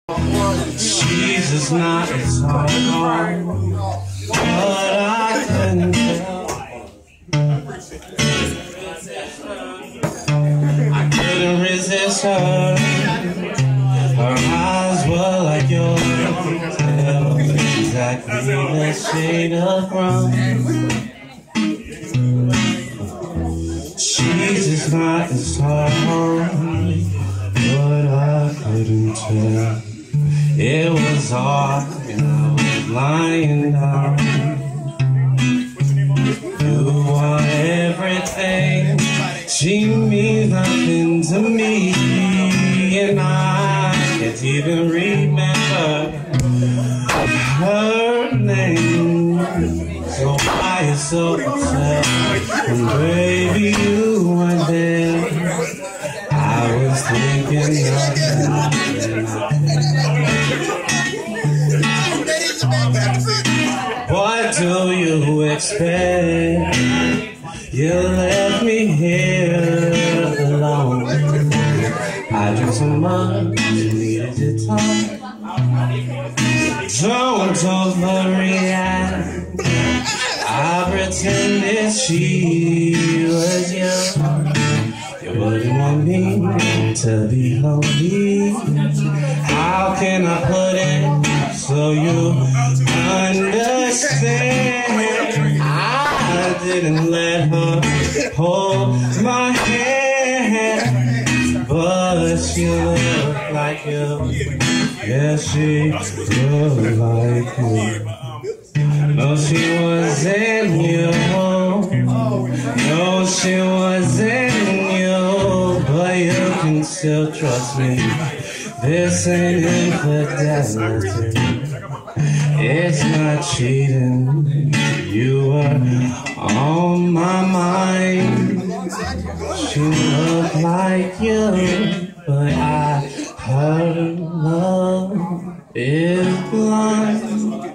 She's just not as hard, but I couldn't tell. I couldn't resist her. Her eyes were like yours, exactly the shade of brown. She's just not as hard, but I couldn't tell. It was hard when I was lying down. You are everything. She means nothing to me, and I can't even remember her name. So why you so upset? And baby, you were there. I was thinking what do you expect? You left me here alone. I drank so much, needed to talk. Don't overreact. I pretended she was young. You wouldn't want me to be lonely. How can I put it so you understand? I didn't let her hold my hand, but she looked like you. Yeah, she looked like you. No, she wasn't you. No, she wasn't you. But you can still trust me. This ain't infidelity. It's not cheating. You were on my mind. She looked like you, but her love is blind.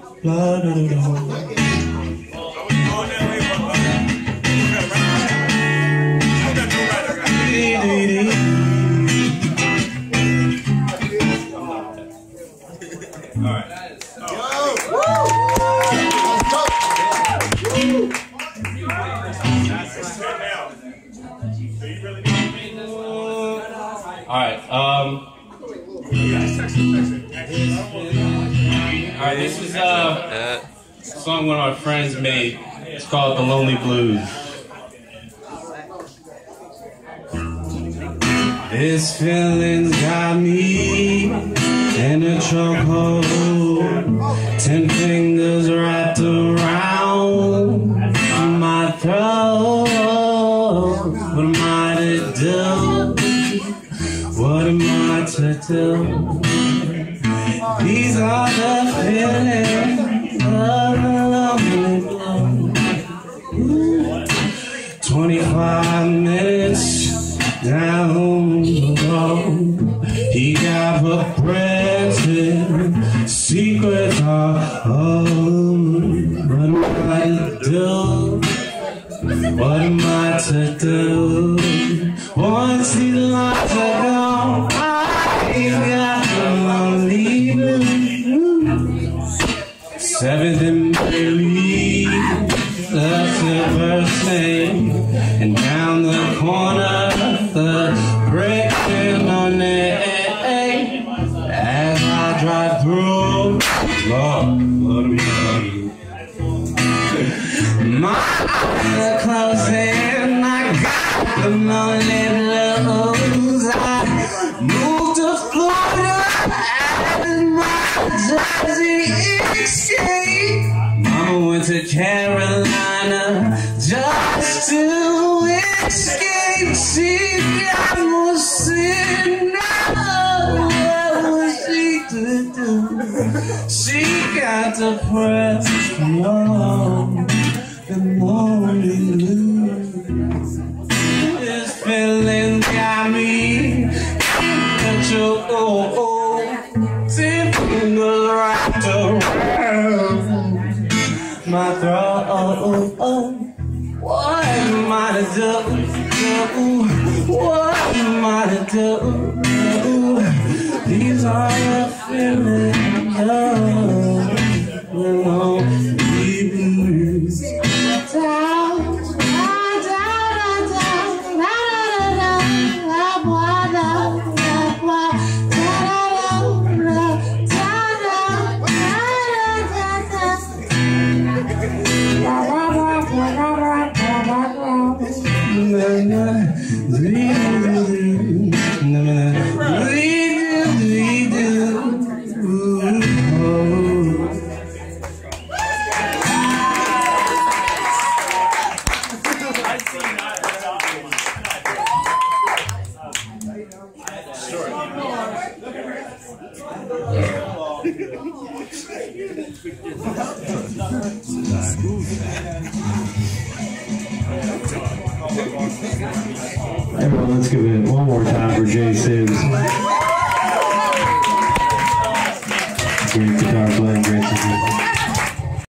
Alright, this is a song one of our friends made. It's called The Lonely Blues. This feeling's got me in a chokehold. 10 fingers wrapped around my throat. What am I to do? What am I to do? These are the feelings of the lonely blue. 25 minutes down the road, he got progressive secrets are home. What am I to do? What am I to do? Once these lights are gone, I got the lonely blues. 7th and Bailey, that's the first name. And down the corner, the brick and on it. As I drive through, Lord, what am I to do? My eyes are closing, I got the lonely blues. I moved to Florida as my Jersey escape. Mama went to Carolina just to escape. She got more sin. What was she to do? She got depressed. No. The lonely blues. This feeling got me in a choke. 10 fingers wrapped around my throat. What am I to do? What am I to do? These is all I'm feeling. Everyone, let's give it one more time for Jay Sibs. Great guitar playing, great singing.